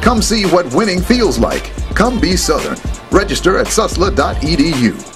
Come see what winning feels like. Come be Southern. Register at susla.edu.